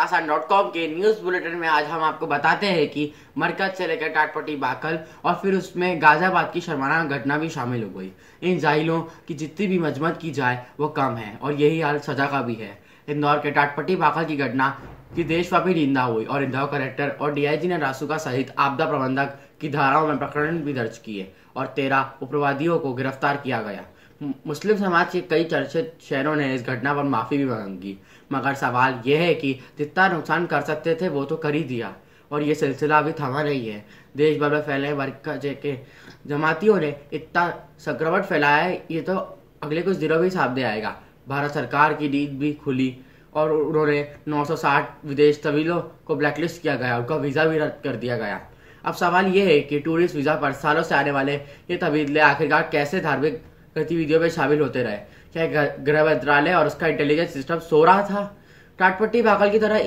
घमासान.com के news bulletin में आज हम आपको बताते हैं कि मरकज से लेकर टाटपट्टी बाकल और फिर उसमें गाजियाबाद की शर्मनाक घटना भी शामिल हो गई। इन जाहिलों की जितनी भी मजम्मत की जाए वो कम है और यही हाल सजा का भी है। इंदौर के टाटपट्टी बाकल की घटना की देशव्यापी निंदा हुई और इंदौर कलेक्टर और डीआईजी ने रासुका सहित आपदा प्रबंधक की धाराओं में प्रकरण भी दर्ज किए और 13 उग्रवादियों को गिरफ्तार किया गया। मुस्लिम समाज के कई चर्चित शहरों ने इस घटना पर माफी भी मांगी, मगर सवाल यह है कि जितना नुकसान कर सकते थे वो तो कर ही दिया और ये सिलसिला अभी थमा नहीं है। देश भर में फैले मरकज के जमातियों ने इतना संक्रमण फैलाया है, ये तो अगले कुछ दिनों में सामने आएगा। भारत सरकार की नींद भी खुली और उन्होंने 960 विदेश तमिलों को ब्लैकलिस्ट किया गया, उनका वीजा भी रद्द कर दिया गया। अब सवाल यह है कि टूरिस्ट वीजा पर सालों से आने वाले ये तबीले आखिरकार कैसे धार्मिक गतिविधियों में शामिल होते रहे। क्या गृह मंत्रालय और उसका इंटेलिजेंस सिस्टम सो रहा था? टाटपट्टी बाकल की तरह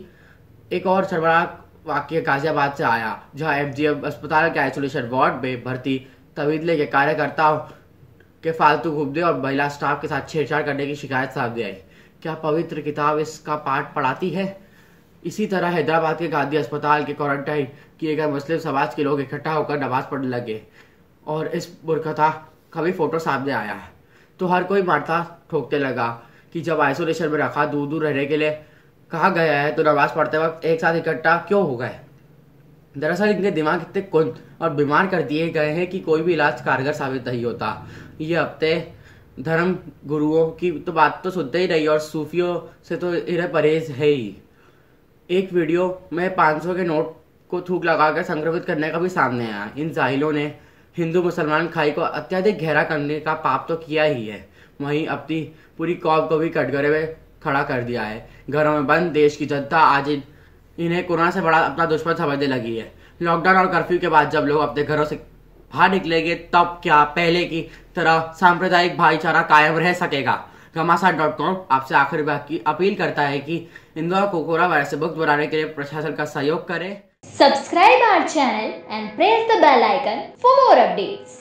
एक और शर्मनाक वाक्य गाजियाबाद से आया, जहां एमजीएम अस्पताल के आइसोलेशन वार्ड में भर्ती तबीले के कार्यकर्ताओं के फालतू घूमने और महिला स्टाफ के साथ छेड़छाड़ करने की शिकायत सामने आई। क्या पवित्र किताब इसका पाठ पढ़ाती है? इसी तरह हैदराबाद के गांधी अस्पताल के क्वारंटाइन किए गए मुस्लिम समाज के लोग इकट्ठा होकर नमाज पढ़ने लगे और इस मूर्खता का भी फोटो सामने आया है। तो हर कोई मारता ठोकने लगा कि जब आइसोलेशन में रखा, दूर दूर रहने के लिए कहा गया है, तो नमाज पढ़ते वक्त एक साथ इकट्ठा क्यों हो गए? दरअसल इनके दिमाग इतने कुंद और बीमार कर दिए गए हैं कि कोई भी इलाज कारगर साबित नहीं होता। ये हफ्ते धर्म गुरुओं की तो बात तो सुनते ही नहीं और सूफियों से तो इन्हें परहेज है ही। एक वीडियो में 500 के नोट को थूक लगाकर संक्रमित करने का भी सामने आया। इन जाहिलों ने हिंदू मुसलमान खाई को अत्यधिक गहरा करने का पाप तो किया ही है, वहीं अपनी पूरी कौम को भी कटघरे में खड़ा कर दिया है। घरों में बंद देश की जनता आज इन्हें कोरोना से बड़ा अपना दुश्मन समझने लगी है। लॉकडाउन और कर्फ्यू के बाद जब लोग अपने घरों से बाहर निकलेंगे, तब क्या पहले की तरह सांप्रदायिक भाईचारा कायम रह सकेगा? घमासान.com आपसे आखिरी बात की अपील करता है कि इंदौर को कोरोना वायरस से मुक्त बनाने के लिए प्रशासन का सहयोग करें। Subscribe our channel and press the bell icon for more updates.